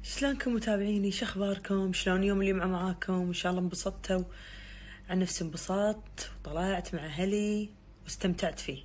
شلونكم متابعيني؟ شخباركم؟ شلون يوم الجمعة معاكم؟ ان شاء الله انبسطتوا. عن نفسي انبسطت وطلعت مع اهلي واستمتعت فيه،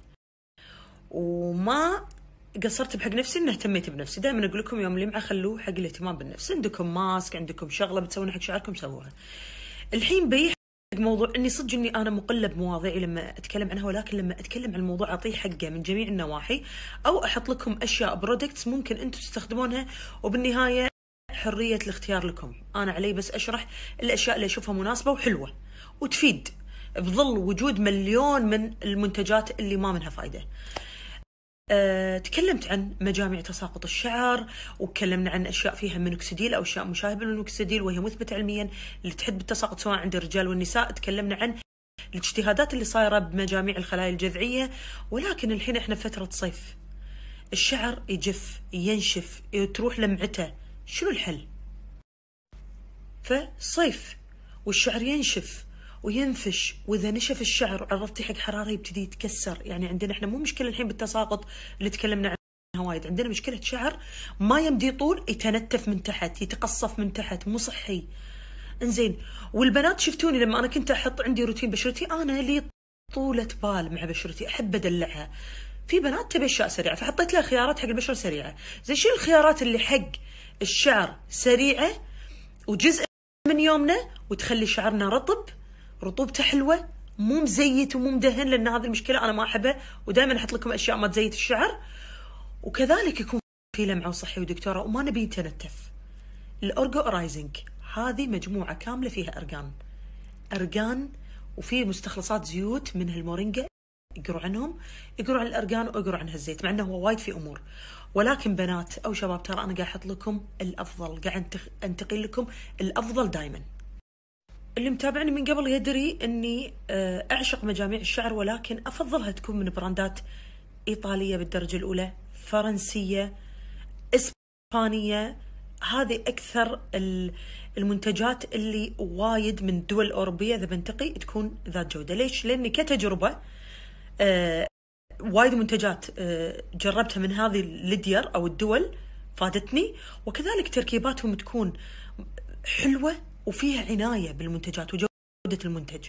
وما قصرت بحق نفسي اني اهتميت بنفسي. دائما اقول لكم يوم الجمعة خلوه حق الاهتمام بالنفس. عندكم ماسك، عندكم شغلة بتسوونها حق شعركم سووها. الحين بيح موضوع اني صدق اني انا مقلة بمواضيعي لما اتكلم عنها، ولكن لما اتكلم عن الموضوع اعطيه حقه من جميع النواحي، او احط لكم اشياء برودكتس ممكن انتم تستخدمونها، وبالنهاية حرية الاختيار لكم. أنا علي بس أشرح الأشياء اللي أشوفها مناسبة وحلوة وتفيد، بظل وجود مليون من المنتجات اللي ما منها فايدة. تكلمت عن مجامع تساقط الشعر، وتكلمنا عن أشياء فيها مينوكسيديل أو أشياء مشابهة للمينوكسيديل وهي مثبتة علميا اللي تحد بالتساقط سواء عند الرجال والنساء. تكلمنا عن الاجتهادات اللي صايرة بمجاميع الخلايا الجذعية. ولكن الحين احنا فترة صيف، الشعر يجف ينشف تروح لمعته، شنو الحل؟ فصيف والشعر ينشف وينفش، واذا نشف الشعر عرفتي حق حراره يبتدي يتكسر. يعني عندنا احنا مو مشكله الحين بالتساقط اللي تكلمنا عنها وايد، عندنا مشكله شعر ما يمدي طول، يتنتف من تحت، يتقصف من تحت، مو صحي. انزين، والبنات شفتوني لما انا كنت احط عندي روتين بشرتي، انا لي طولة بال مع بشرتي، احب ادلعها. في بنات تبي اشياء سريعه، فحطيت لها خيارات حق البشره سريعه. زين، شو الخيارات اللي حق الشعر سريعه وجزء من يومنا وتخلي شعرنا رطب، رطوبته حلوه، مو مزيت ومو مدهن، لان هذه المشكله انا ما احبها. ودائما احط لكم اشياء ما تزيت الشعر، وكذلك يكون في لمعه وصحي ودكتوره وما نبي يتنتف. الاورجو رايزنج هذه مجموعه كامله فيها ارجان وفي مستخلصات زيوت منها المورينجا. اقروا عنهم، اقروا عن الارجان واقروا عن هالزيت، مع انه هو وايد في امور. ولكن بنات او شباب، ترى انا قاعد احط لكم الافضل، قاعد انتقل لكم الافضل دائما. اللي متابعني من قبل يدري اني اعشق مجاميع الشعر، ولكن افضلها تكون من براندات ايطاليه بالدرجه الاولى، فرنسيه، اسبانيه. هذه اكثر المنتجات اللي وايد من الدول الاوروبيه اذا بنتقي تكون ذات جوده. ليش؟ لاني كتجربه وايد منتجات جربتها من هذه الديار او الدول فادتني، وكذلك تركيباتهم تكون حلوه وفيها عنايه بالمنتجات وجوده المنتج.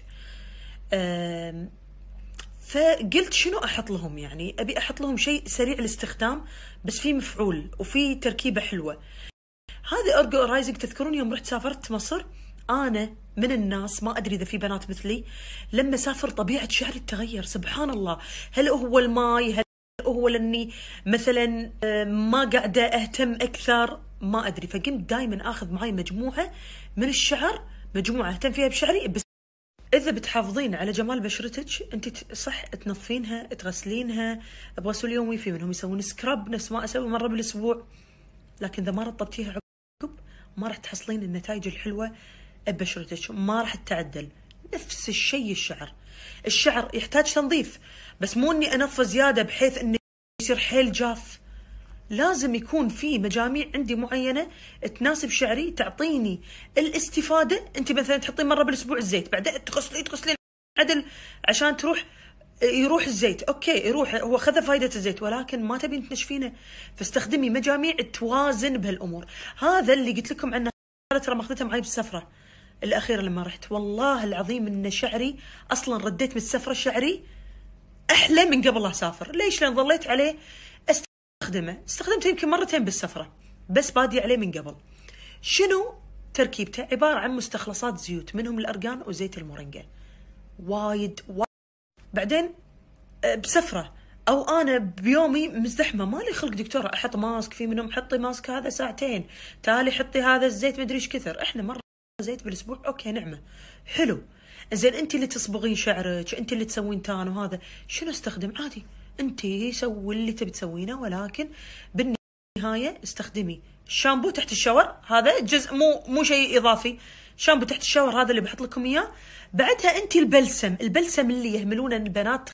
فقلت شنو احط لهم؟ يعني ابي احط لهم شيء سريع الاستخدام بس فيه مفعول وفيه تركيبه حلوه. هذه اورجو رايزنج، تذكرون يوم رحت سافرت مصر؟ انا من الناس، ما ادري اذا في بنات مثلي، لما سافر طبيعه شعري تتغير. سبحان الله، هل هو الماي، هل هو لاني مثلا ما قاعده اهتم اكثر، ما ادري. فقمت دائما اخذ معي مجموعه من الشعر، مجموعه اهتم فيها بشعري. بس اذا بتحافظين على جمال بشرتك انت صح، تنظفينها، تغسلينها بغسول يومي، في منهم يسوون سكراب نفس ما اسوي مره بالاسبوع. لكن اذا ما رطبتيها عقب ما راح تحصلين النتائج الحلوه ببشرتك، ما راح تتعدل. نفس الشيء الشعر يحتاج تنظيف، بس مو اني انظفه زياده بحيث انه يصير حيل جاف. لازم يكون في مجاميع عندي معينه تناسب شعري، تعطيني الاستفاده. انت مثلا تحطين مره بالاسبوع الزيت، بعدين تغسلين عدل عشان يروح الزيت، اوكي يروح، هو خذ فائده الزيت، ولكن ما تبين تنشفينه. فاستخدمي مجاميع توازن بهالامور. هذا اللي قلت لكم عنه، ترى ماخذتها معي بالسفره الاخيره لما رحت. والله العظيم ان شعري اصلا رديت من السفره شعري احلى من قبل لا اسافر. ليش؟ لان ظليت عليه استخدمته يمكن مرتين بالسفره، بس بادي عليه من قبل. شنو تركيبته؟ عباره عن مستخلصات زيوت منهم الارجان وزيت المورينجا. وايد. بعدين بسفره او انا بيومي مزدحمه مالي خلق دكتوره احط ماسك، في منهم حطي ماسك هذا ساعتين، تالي حطي هذا الزيت مدري ايش كثر. احنا مره زيت بالاسبوع، اوكي نعمه، حلو. زين، انت اللي تصبغين شعرك، انت اللي تسوين تان وهذا، شنو استخدم؟ عادي انت سوي اللي تبي تسوينه، ولكن بالنهايه استخدمي الشامبو تحت الشاور، هذا جزء مو شيء اضافي. شامبو تحت الشاور هذا اللي بحط لكم اياه. بعدها انت البلسم اللي يهملونه البنات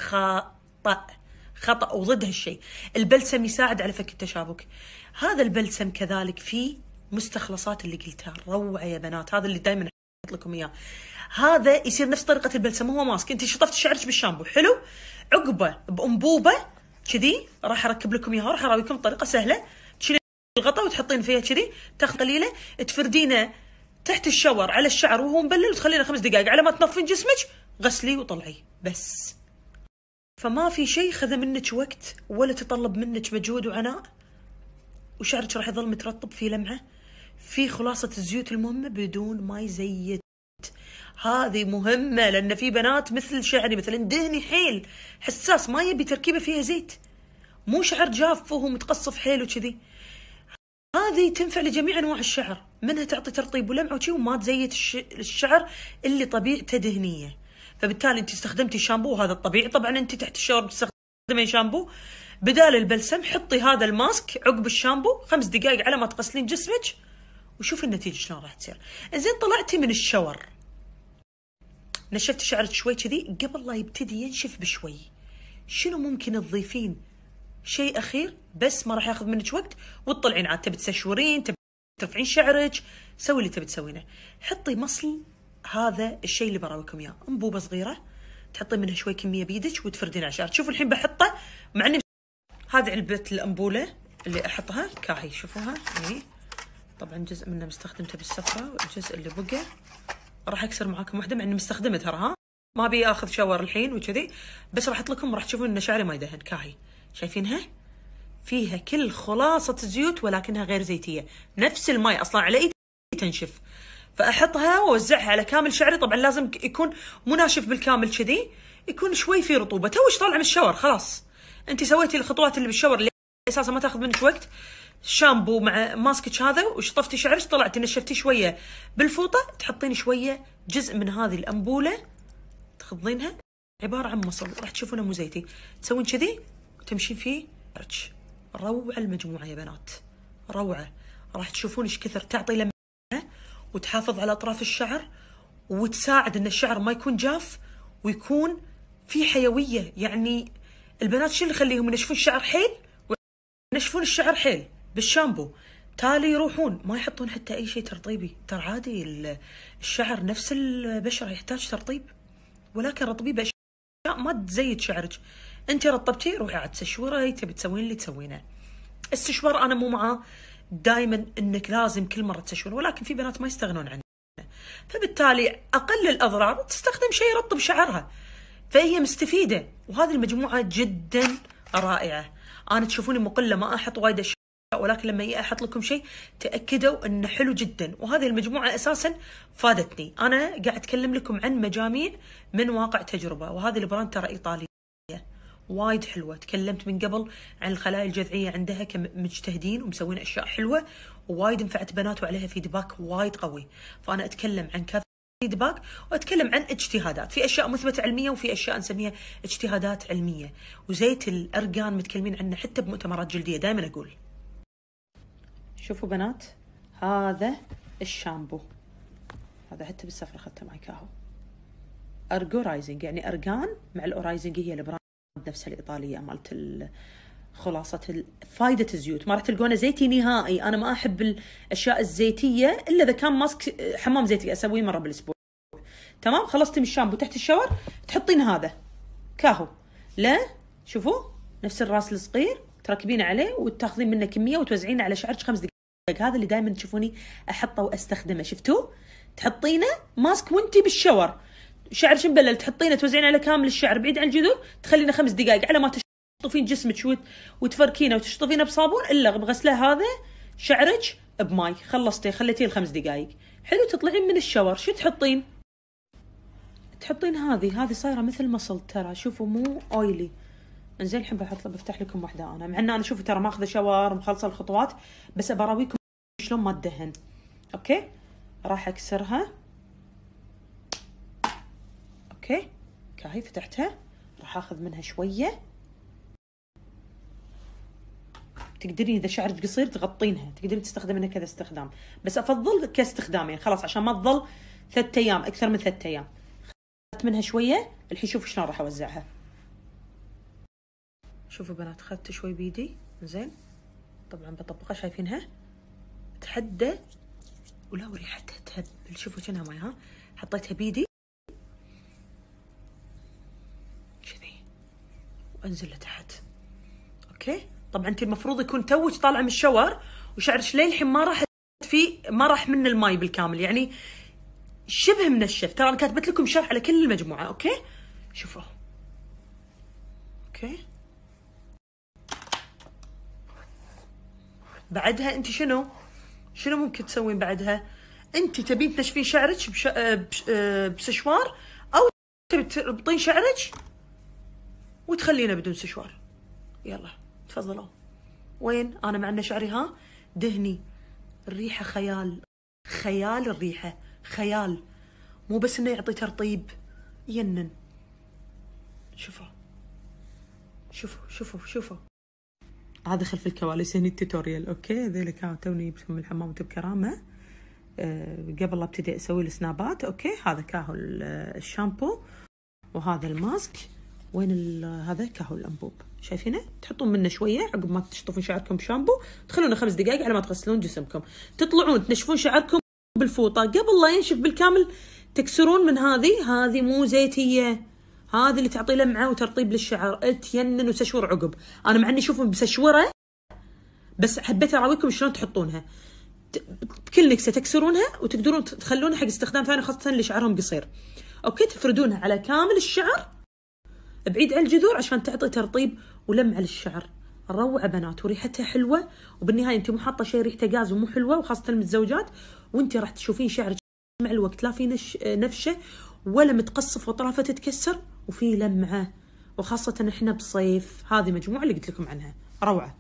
خطأ وضد هالشيء. البلسم يساعد على فك التشابك. هذا البلسم كذلك فيه مستخلصات اللي قلتها روعه يا بنات. هذا اللي دائما احط لكم اياه. هذا يصير نفس طريقه البلسم، هو ماسك، انت شطفت شعرك بالشامبو حلو، عقبه بانبوبه كذي راح اركب لكم اياها، راح اراويكم طريقه سهله الغطاء وتحطين فيها كذي، تاخذ قليله تفردينه تحت الشاور على الشعر وهو مبلل، وتخلينه 5 دقائق على ما تنظفين جسمك، غسلي وطلعي بس. فما في شيء خذ منك وقت ولا تطلب منك مجهود وعناء، وشعرك راح يظل مترطب في لمعه، في خلاصه الزيوت المهمه بدون ما يزيد. هذه مهمه، لان في بنات مثل شعري مثلا دهني حيل حساس، ما يبي تركيبه فيها زيت، مو شعر جاف وهو متقصف حيل وكذي. هذه تنفع لجميع انواع الشعر، منها تعطي ترطيب ولمعه وشي، وما تزيت الشعر اللي طبيعته دهنيه. فبالتالي انت استخدمتي شامبو، وهذا الطبيعي طبعا، انت تحت الشاور بتستخدمين شامبو، بدال البلسم حطي هذا الماسك عقب الشامبو 5 دقائق على ما تغسلين جسمك، وشوفي النتيجه شلون راح تصير. زين طلعتي من الشاور، نشفتي شعرك شوي كذي، قبل لا يبتدي ينشف بشوي، شنو ممكن تضيفين؟ شيء اخير بس ما راح ياخذ منك وقت، وتطلعين عاد تبي تسشورين، تبي ترفعين شعرك، سوي اللي تبي تسوينه. حطي مصل هذا الشيء اللي براويكم اياه، انبوبه صغيره تحطي منها شوي كميه بيدك وتفردين على شعرك. شوفوا الحين بحطه، مع اني هذه علبه الانبوله اللي احطها كاهي، شوفوها يعني، طبعا جزء منه مستخدمته بالسفره، والجزء اللي بقى راح اكسر معاكم واحده، مع اني مستخدمه ترى، ها ما ابي اخذ شاور الحين وكذي، بس راح احط لكم، راح تشوفون ان شعري ما يدهن. كاهي شايفينها؟ فيها كل خلاصة الزيوت ولكنها غير زيتية، نفس الماء أصلا على إيدي تنشف، فأحطها وأوزعها على كامل شعري. طبعا لازم يكون مو ناشف بالكامل كذي، يكون شوي فيه رطوبة، توش طالع من الشاور خلاص. أنت سويتي الخطوات اللي بالشاور اللي أساسا ما تاخذ منك وقت، شامبو مع ماسكتش هذا، وشطفتي شعرك، طلعتي نشفتي شوية بالفوطة، تحطين شوية جزء من هذه الأنبولة تخضينها، عبارة عن مصل، راح تشوفونه مو زيتي، تسوين كذي وتمشين فيه شعرك. روعة المجموعة يا بنات، روعة، راح تشوفون ايش كثر تعطي لمعة وتحافظ على أطراف الشعر، وتساعد ان الشعر ما يكون جاف ويكون في حيوية. يعني البنات شو اللي يخليهم ينشفون الشعر حيل؟ ينشفون الشعر حيل بالشامبو، تالي يروحون ما يحطون حتى اي شيء ترطيبي. ترى عادي، الشعر نفس البشرة يحتاج ترطيب، ولكن رطبيه باشياء ما تزيد شعرك. انت رطبتي، روحي عاد تسشوري، تبي تسوين اللي تسوينه. السشوار انا مو معاه دائما انك لازم كل مره تسشور، ولكن في بنات ما يستغنون عنه، فبالتالي اقل الاضرار تستخدم شيء يرطب شعرها، فهي مستفيده. وهذه المجموعه جدا رائعه. انا تشوفوني مقله ما احط وايد اشياء، ولكن لما احط لكم شيء تاكدوا انه حلو جدا. وهذه المجموعه اساسا فادتني، انا قاعد اتكلم لكم عن مجاميع من واقع تجربه، وهذه البراند ترى ايطالي وايد حلوه. تكلمت من قبل عن الخلايا الجذعيه عندها كمجتهدين ومسوين اشياء حلوه، ووايد نفعت بنات وعليها فيدباك وايد قوي. فانا اتكلم عن فيدباك، واتكلم عن اجتهادات، في اشياء مثبته علميه وفي اشياء نسميها اجتهادات علميه. وزيت الارغان متكلمين عنه حتى بمؤتمرات جلديه، دائما اقول. شوفوا بنات، هذا الشامبو هذا حتى بالسفره اخذته معي كاهو، ارجو رايزنج، يعني ارغان مع الاورايزنج، هي البراند نفسها الإيطالية مالت خلاصة فايدة الزيوت. ما راح تلقونه زيتي نهائي، أنا ما أحب الأشياء الزيتية إلا إذا كان ماسك حمام زيتي أسويه مرة بالأسبوع. تمام، خلصتي من الشامبو تحت الشاور، تحطين هذا كاهو، لا شوفوا نفس الراس الصغير، تركبينه عليه وتاخذين منه كمية وتوزعينه على شعرك 5 دقائق. هذا اللي دائما تشوفوني أحطه وأستخدمه، شفتوه؟ تحطينه ماسك وانتي بالشاور، شعرك مبلل، تحطينه توزعين على كامل الشعر بعيد عن الجذور، تخلينه 5 دقائق على ما تشطفين جسمك وتفركينه وتشطفينه بصابون، الا بغسله هذا شعرك بماي، خلصتي خليتيه ل5 دقائق. حلو، تطلعين من الشاور شو تحطين؟ تحطين هذه صايره مثل مصل ترى، شوفوا مو اويلي. انزين الحين بفتح لكم واحده انا، مع ان انا شوفوا ترى ماخذه شاور ومخلصه الخطوات، بس براويكم شلون ما تدهن. اوكي، راح اكسرها. اوكي كاهي فتحتها، راح اخذ منها شويه. تقدرين اذا شعرك قصير تغطينها، تقدرين تستخدمينها كذا استخدام، بس افضل كاستخدامين خلاص عشان ما تظل 3 ايام، اكثر من 3 ايام. اخذت منها شويه، الحين شوفوا شلون راح اوزعها. شوفوا بنات، اخذت شوي بيدي، زين طبعا بطبقها، شايفينها تحدى ولا وريحتها تهبل، شوفوا كأنها ماي، ها حطيتها بيدي كذي وانزل لتحت. اوكي، طبعا انت المفروض يكون توك طالعه من الشاور وشعرك للحين ما راح من الماي بالكامل، يعني شبه منشف. ترى انا كاتبت لكم شرح على كل المجموعه. اوكي شوفوا. اوكي بعدها انت شنو ممكن تسوين بعدها؟ انت تبين تنشفين شعرك بسشوار، او تبي تربطين شعرك وتخلينه بدون سشوار. يلا تفضلوا. وين انا مع ان شعري دهني. الريحه خيال الريحه خيال، مو بس انه يعطي ترطيب، ينن. شوفوا هذا خلف الكواليس هني التوتوريال. اوكي ذيلا كانوا توني من الحمام بكرامه قبل لا ابتدي اسوي السنابات. اوكي هذا كاهو الشامبو وهذا الماسك. وين هذا كاهو الانبوب، شايفينه؟ تحطون منه شويه عقب ما تشطفون شعركم بشامبو، تخلونه 5 دقائق على ما تغسلون جسمكم، تطلعون تنشفون شعركم بالفوطه قبل لا ينشف بالكامل، تكسرون من هذه مو زيتيه، هذه اللي تعطي لمعه وترطيب للشعر، تينن وسشور عقب. انا مع اني اشوفهم بسشوره بس حبيت اراويكم شلون تحطونها. بكل نكسه تكسرونها وتقدرون تخلونها حق استخدام ثاني، خاصه اللي شعرهم قصير. اوكي تفردونها على كامل الشعر بعيد عن الجذور عشان تعطي ترطيب ولمعه للشعر. روعه بنات وريحتها حلوه، وبالنهايه انت مو حاطه شيء ريحته غاز ومو حلوه، وخاصه المتزوجات، وانت راح تشوفين شعرك مع الوقت لا في نفشه ولا متقصف واطرافه تتكسر، وفي لمعه، وخاصه احنا بصيف. هذه مجموعه اللي قلت لكم عنها روعه.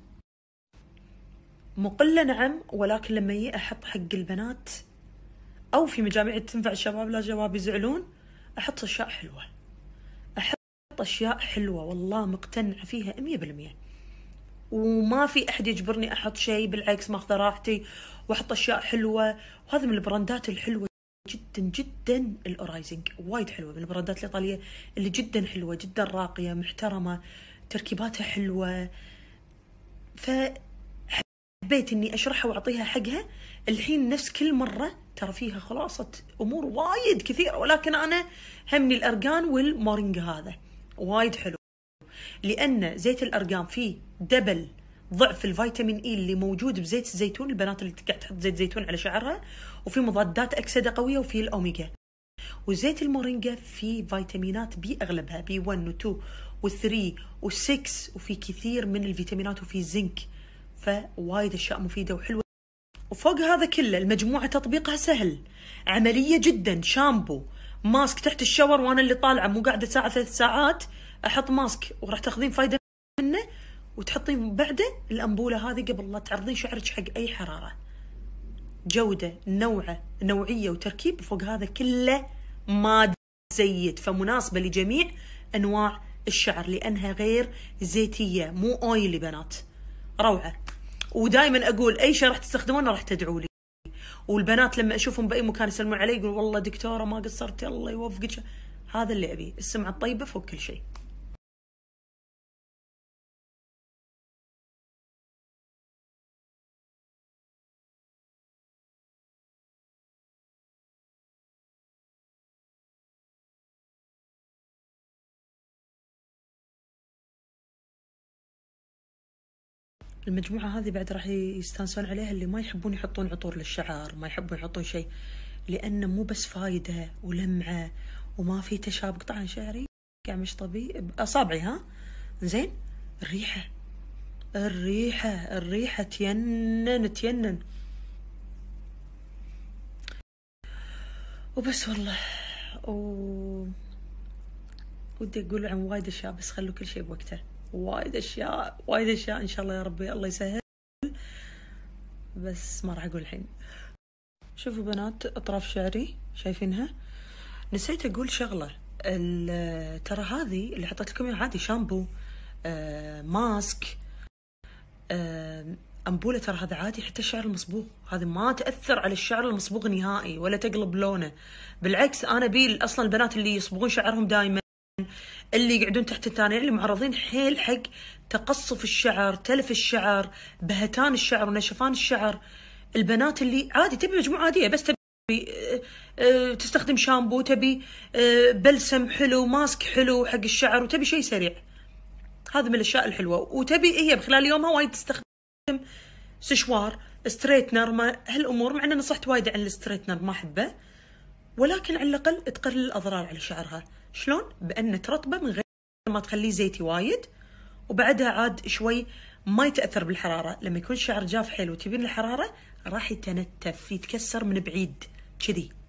مقله نعم، ولكن لما يجي احط حق البنات او في مجاميع تنفع الشباب، لا شباب يزعلون، احط اشياء حلوه، والله مقتنعه فيها 100%، وما في احد يجبرني احط شيء، بالعكس ماخذه راحتي واحط اشياء حلوه. وهذا من البراندات الحلوه جدا جدا. الاورايزنج وايد حلوه، من البراندات الايطاليه اللي جدا حلوه، جدا راقيه محترمه، تركيباتها حلوه، فحبيت اني اشرحها واعطيها حقها. الحين نفس كل مره ترى فيها خلاصه امور وايد كثيره، ولكن انا همني الارغان والمورينجا هذا وايد حلو، لان زيت الارغان فيه دبل ضعف الفيتامين اي اللي موجود بزيت الزيتون. البنات اللي قاعد تحط زيت زيتون على شعرها، وفي مضادات اكسده قويه، وفي الاوميجا. وزيت المورينجا فيه فيتامينات بي، اغلبها بي 1 و2 و3 و6، وفي كثير من الفيتامينات، وفي زنك، فوايد اشياء مفيده وحلوه. وفوق هذا كله المجموعه تطبيقها سهل، عمليه جدا. شامبو ماسك تحت الشاور، وانا اللي طالعه مو قاعده ساعه 3 ساعات احط ماسك، وراح تاخذين فايده منه، وتحطين بعده الانبوله هذه قبل لا تعرضين شعرك حق اي حراره. جوده، نوعيه وتركيب فوق هذا كله ما زيت، فمناسبه لجميع انواع الشعر لانها غير زيتيه، مو اويلي بنات. روعه. ودائما اقول اي شيء راح تستخدمونه راح تدعوا لي، والبنات لما اشوفهم باي مكان يسلمون علي يقولوا والله دكتوره ما قصرتي الله يوفقك. هذا اللي ابيه، السمعه الطيبه فوق كل شيء. المجموعة هذه بعد راح يستانسون عليها اللي ما يحبون يحطون عطور للشعر، ما يحبون يحطون شيء، لأنه مو بس فايدة ولمعة وما في تشابك. طبعا شعري قاعد مش طبيعي بأصابعي زين. الريحة تينن وبس. والله ودي أقول عن وايد أشياء، بس خلوا كل شيء بوقته. وايد اشياء ان شاء الله يا ربي الله يسهل، بس ما راح اقول الحين. شوفوا بنات اطراف شعري شايفينها، نسيت اقول شغله. ترى هذه اللي حطيت لكم اياها عادي، شامبو، ماسك، انبوله، ترى هذا عادي. حتى الشعر المصبوغ هذه ما تاثر على الشعر المصبوغ نهائي ولا تقلب لونه، بالعكس. انا بي اصلا البنات اللي يصبغون شعرهم دائما، اللي يقعدون تحت التانية، اللي معرضين حيل حق تقصف الشعر، تلف الشعر، بهتان الشعر ونشفان الشعر، البنات اللي عادي تبي مجموعة عادية بس تبي تستخدم شامبو، تبي بلسم حلو، ماسك حلو حق الشعر، وتبي شيء سريع، هذا من الاشياء الحلوة. وتبي هي بخلال يومها وايد تستخدم سشوار، ستريتنر، ما هالامور، مع ان نصحت وايد عن الستريتنر ما احبه، ولكن على الاقل تقلل الاضرار على شعرها. شلون؟ بان ترطبه من غير ما تخليه زيتي وايد، وبعدها عاد شوي ما يتاثر بالحراره. لما يكون الشعر جاف حيل وتبين الحراره راح يتنتف، يتكسر من بعيد كذي.